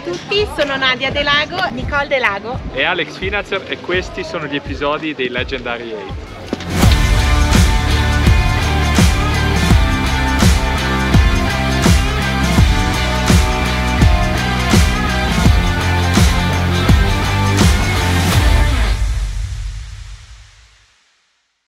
tutti, sono Nadia Delago, Nicole Delago e Alex Finazer e questi sono gli episodi dei Legendary 8.